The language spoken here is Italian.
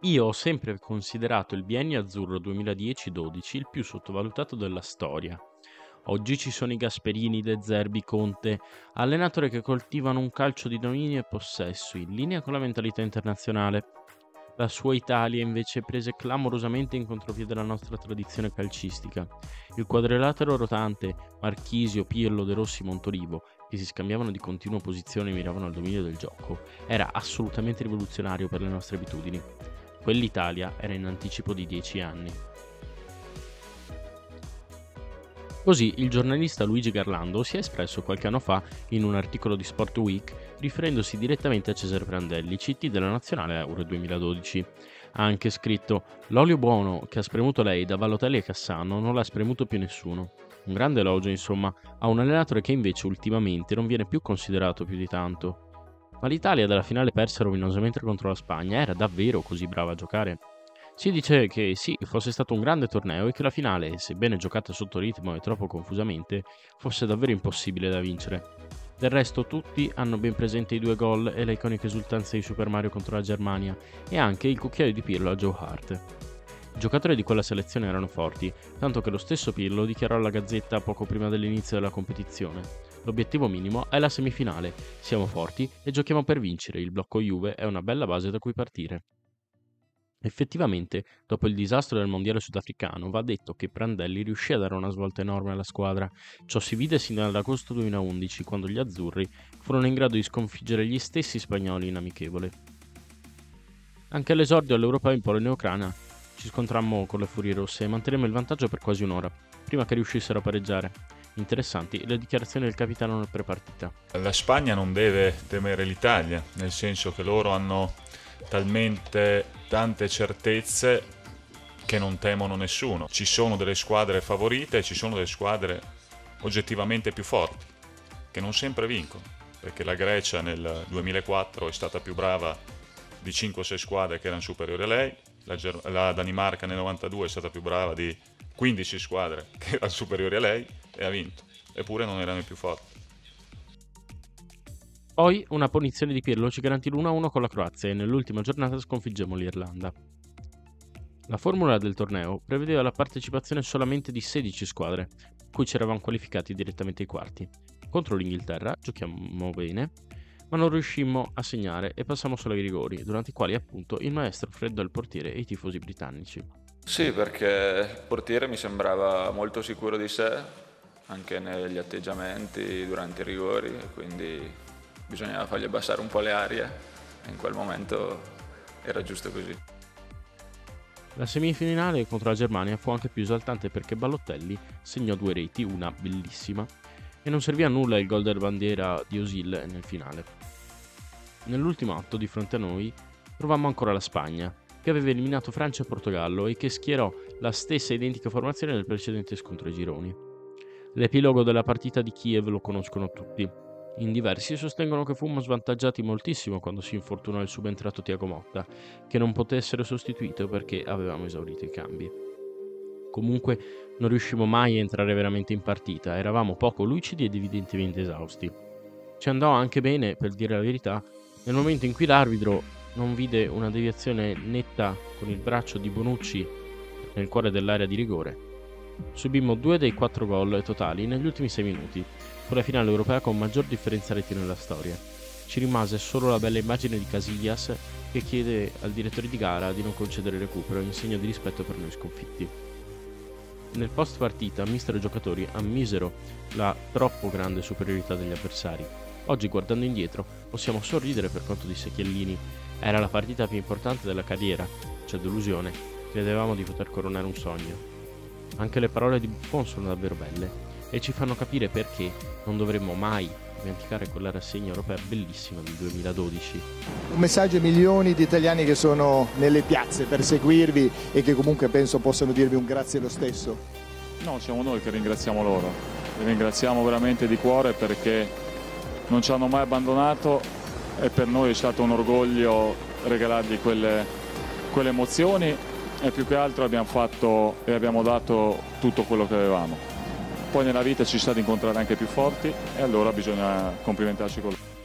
Io ho sempre considerato il biennio azzurro 2010-12 il più sottovalutato della storia. Oggi ci sono i Gasperini, De Zerbi, Conte, allenatori che coltivano un calcio di dominio e possesso, in linea con la mentalità internazionale. La sua Italia invece prese clamorosamente in contropiede la nostra tradizione calcistica. Il quadrilatero rotante, Marchisio, Pirlo, De Rossi, Montolivo, che si scambiavano di continuo posizione e miravano al dominio del gioco, era assolutamente rivoluzionario per le nostre abitudini. Quell'Italia era in anticipo di 10 anni. Così il giornalista Luigi Garlando si è espresso qualche anno fa in un articolo di Sport Week riferendosi direttamente a Cesare Prandelli, CT della Nazionale Euro 2012. Ha anche scritto: «L'olio buono che ha spremuto lei da Balotelli e Cassano non l'ha spremuto più nessuno». Un grande elogio, insomma, a un allenatore che invece ultimamente non viene più considerato più di tanto. Ma l'Italia della finale persa rovinosamente contro la Spagna era davvero così brava a giocare? Si dice che sì, fosse stato un grande torneo e che la finale, sebbene giocata sotto ritmo e troppo confusamente, fosse davvero impossibile da vincere. Del resto tutti hanno ben presente i 2 gol e le iconiche esultanze di Super Mario contro la Germania e anche il cucchiaio di Pirlo a Joe Hart. I giocatori di quella selezione erano forti, tanto che lo stesso Pirlo dichiarò alla Gazzetta poco prima dell'inizio della competizione: «L'obiettivo minimo è la semifinale, siamo forti e giochiamo per vincere, il blocco Juve è una bella base da cui partire». Effettivamente, dopo il disastro del mondiale sudafricano, va detto che Prandelli riuscì a dare una svolta enorme alla squadra. Ciò si vide sin dall'agosto 2011, quando gli azzurri furono in grado di sconfiggere gli stessi spagnoli in amichevole. Anche all'esordio all'Europeo in Polonia e Ucraina ci scontrammo con le Furie Rosse e mantenemmo il vantaggio per quasi un'ora, prima che riuscissero a pareggiare. Interessanti le dichiarazioni del capitano nel prepartita. La Spagna non deve temere l'Italia, nel senso che loro hanno talmente tante certezze che non temono nessuno. Ci sono delle squadre favorite e ci sono delle squadre oggettivamente più forti, che non sempre vincono, perché la Grecia nel 2004 è stata più brava di 5-6 squadre che erano superiori a lei, la Danimarca nel 92 è stata più brava di 15 squadre che erano superiori a lei e ha vinto, eppure non erano i più forti. Poi una punizione di Pirlo ci garantì l'1-1 con la Croazia e nell'ultima giornata sconfiggemmo l'Irlanda. La formula del torneo prevedeva la partecipazione solamente di 16 squadre, cui ci eravamo qualificati direttamente ai quarti. Contro l'Inghilterra giochiamo bene, ma non riuscimmo a segnare e passammo solo ai rigori, durante i quali appunto il maestro freddò il portiere e i tifosi britannici. Sì, perché il portiere mi sembrava molto sicuro di sé, anche negli atteggiamenti durante i rigori, quindi bisognava fargli abbassare un po' le arie e in quel momento era giusto così. La semifinale contro la Germania fu anche più esaltante perché Balotelli segnò 2 reti, una bellissima, e non servì a nulla il gol della bandiera di Özil nel finale. Nell'ultimo atto di fronte a noi trovammo ancora la Spagna, che aveva eliminato Francia e Portogallo e che schierò la stessa identica formazione del precedente scontro ai gironi. L'epilogo della partita di Kiev lo conoscono tutti. In diversi sostengono che fummo svantaggiati moltissimo quando si infortunò il subentrato Thiago Motta, che non poté essere sostituito perché avevamo esaurito i cambi. Comunque non riuscimmo mai a entrare veramente in partita, eravamo poco lucidi ed evidentemente esausti. Ci andò anche bene, per dire la verità, nel momento in cui l'arbitro non vide una deviazione netta con il braccio di Bonucci nel cuore dell'area di rigore. Subimmo 2 dei 4 gol totali negli ultimi 6 minuti. Fu la finale europea con maggior differenza reti nella storia. Ci rimase solo la bella immagine di Casillas che chiede al direttore di gara di non concedere recupero in segno di rispetto per noi sconfitti. Nel post partita mister e giocatori ammisero la troppo grande superiorità degli avversari. Oggi, guardando indietro, possiamo sorridere per quanto disse Chiellini. Era la partita più importante della carriera. C'è delusione. Credevamo di poter coronare un sogno. Anche le parole di Buffon sono davvero belle e ci fanno capire perché non dovremmo mai dimenticare quella rassegna europea bellissima del 2012. Un messaggio ai milioni di italiani che sono nelle piazze per seguirvi e che comunque penso possano dirvi un grazie lo stesso. No, siamo noi che ringraziamo loro, li ringraziamo veramente di cuore perché non ci hanno mai abbandonato e per noi è stato un orgoglio regalargli quelle emozioni e più che altro abbiamo fatto e abbiamo dato tutto quello che avevamo. Poi nella vita ci sta di incontrare anche più forti e allora bisogna complimentarci con loro.